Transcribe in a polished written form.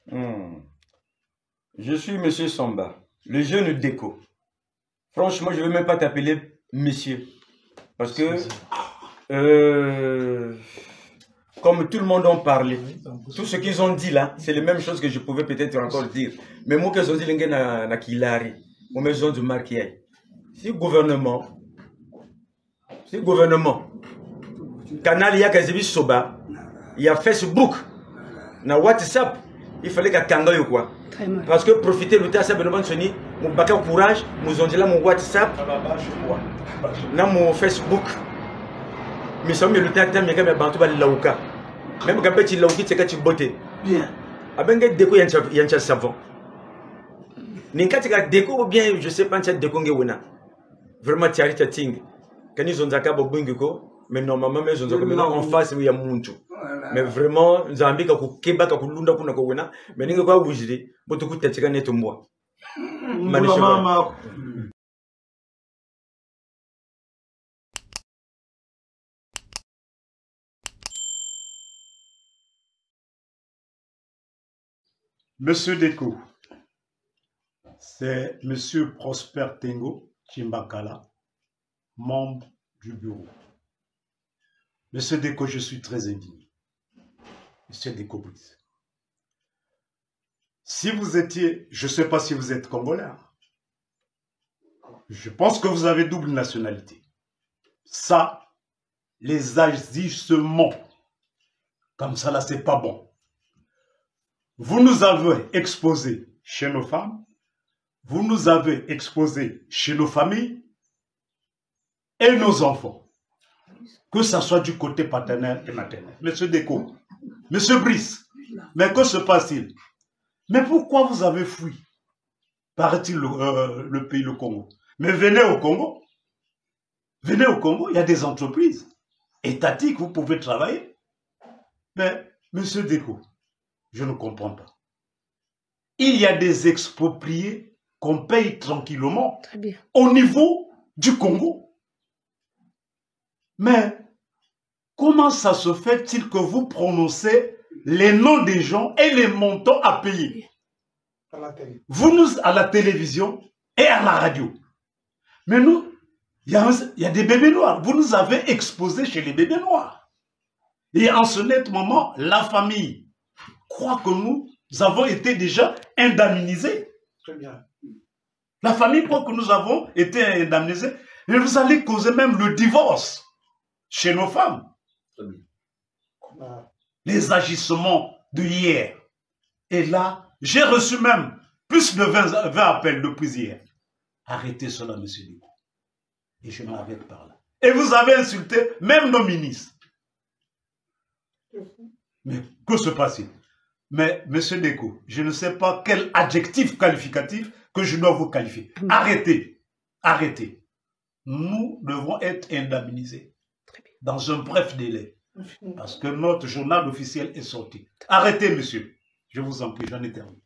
Hmm. Je suis Monsieur Samba, le jeune déco. Franchement, je ne veux même pas t'appeler monsieur. Parce que, comme tout le monde en parlé, tout ce qu'ils ont dit là, c'est les mêmes choses que je pouvais peut-être encore dire. Mais moi, qu'ils ont dit, na kilari, moi, maison du marquis. Si gouvernement, canal, il y a Kazibi Soba, il y a Facebook, na WhatsApp, il fallait qu'il y ait Kanga quoi. Parce que profiter de ça, mon courage, nous ont dit là mon WhatsApp, na mon Facebook, mais ça me le temps mais quand même bantu ba lauka, même quand petit lauki c'est quand tu botte. Bien. Abenga déco yancha savon. Ninkati ka déco ou bien je sais pas ncha déco ngewona. Vraiment tiari ting. Quand ils ont zaka bobungiko, mais normalement mais ils ont zaka en face où il y a muntu. Mais vraiment Zambie ka kukeba ka kulunda kuna ko wona, mais ninga kwa wujiri, boto kutatika neto mwa. Manisha. Monsieur Déco, c'est Monsieur Prosper Tengo Chimbakala, membre du bureau. Monsieur Déco, je suis très indigné. Monsieur Déco Brice. Si vous étiez, je ne sais pas si vous êtes congolais, je pense que vous avez double nationalité. Ça, les agissements, comme ça là, c'est pas bon. Vous nous avez exposés chez nos femmes, vous nous avez exposés chez nos familles et nos enfants. Que ce soit du côté paternel et maternel. Monsieur Déco, Monsieur Brice, mais que se passe-t-il? Mais pourquoi vous avez fui, paraît-il, le pays, le Congo? Mais venez au Congo. Venez au Congo, il y a des entreprises étatiques, vous pouvez travailler. Mais, Monsieur Déco, je ne comprends pas. Il y a des expropriés qu'on paye tranquillement au niveau du Congo. Mais comment ça se fait-il que vous prononcez les noms des gens et les montants à payer vous nous, à la télévision et à la radio. Mais nous, il y a des bébés noirs. Vous nous avez exposés chez les bébés noirs. Et en ce net moment, la famille croit que nous avons été déjà indemnisés. Très bien. La famille croit que nous avons été indemnisés. Et vous allez causer même le divorce chez nos femmes. Très bien. Les agissements de hier. Et là, j'ai reçu même plus de 20 appels depuis hier. Arrêtez cela, monsieur Déco. Et je m'arrête par là. Et vous avez insulté même nos ministres. Mais que se passe-t-il? Mais, monsieur Déco, je ne sais pas quel adjectif qualificatif que je dois vous qualifier. Arrêtez. Arrêtez. Nous devons être indemnisés dans un bref délai. Parce que notre journal officiel est sorti. Arrêtez, monsieur. Je vous en prie, j'en ai terminé.